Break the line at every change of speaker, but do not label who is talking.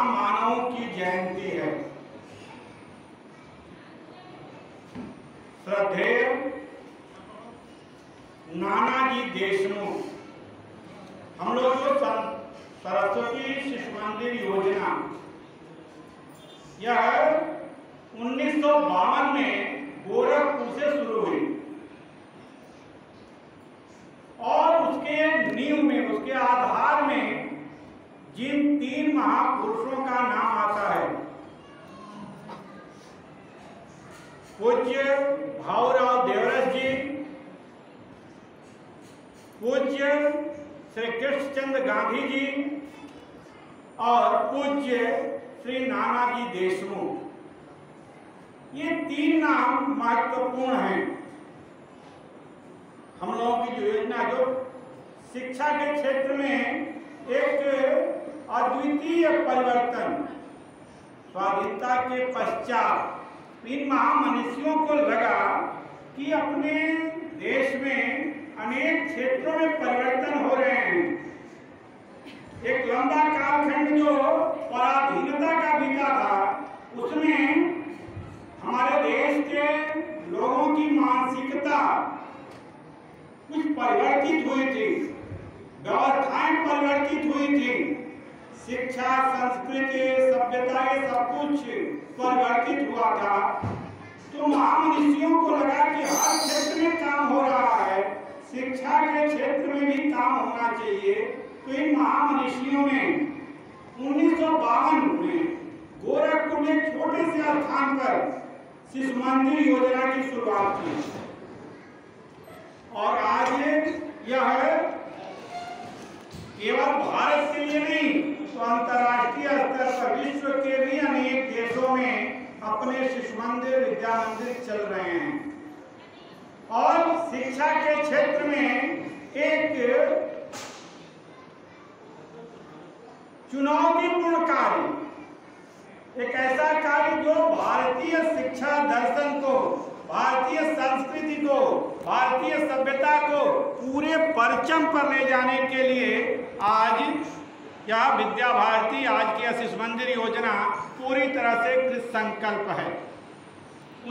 महामानवों की जयंती है। श्रद्धेय नानाजी देशमुख, हम लोग जो सरस्वती शिशु मंदिर योजना यह 1952 में गोरखपुर से शुरू हुई और उसके नींव में, उसके आधार में जिन 3 महापुरुषों का नाम आता है, पूज्य भाऊराव देवरस जी, पूज्य श्री कृष्णचंद्र गांधी जी और पूज्य श्री नानाजी देशमुख, ये 3 नाम महत्वपूर्ण हैं। हम लोगों की जो योजना जो शिक्षा के क्षेत्र में एक अद्वितीय परिवर्तन, स्वाधीनता के पश्चात इन महामनीषियों को लगा कि अपने देश में अनेक क्षेत्रों में परिवर्तन हो रहे हैं। एक लंबा कालखंड जो पराधीनता का बीता था, उसमें हमारे देश के लोगों की मानसिकता कुछ परिवर्तित हुई थी, व्यवस्थाएं परिवर्तित हुई थी, शिक्षा, संस्कृति, सभ्यता, ये सब कुछ परिवर्तित हुआ था। तो महामनीषियों को लगा कि हर क्षेत्र में काम हो रहा है, शिक्षा के क्षेत्र में भी काम होना चाहिए। तो इन महामनीषियों ने 1952 में गोरखपुर में छोटे से स्थान पर शिशु मंदिर योजना की शुरुआत की और आज यह केवल भारत के लिए नहीं तो अंतर्राष्ट्रीय स्तर पर विश्व के भी अनेक देशों में अपने शिशु मंदिर, विद्या मंदिर चल रहे हैं। और शिक्षा के क्षेत्र में एक चुनौतीपूर्ण कार्य, एक ऐसा कार्य जो भारतीय शिक्षा दर्शन को, भारतीय संस्कृति को, भारतीय सभ्यता को पूरे परचम पर ले जाने के लिए आज यह विद्या भारती, आज की शिशु मंदिर योजना पूरी तरह से कृत संकल्प है।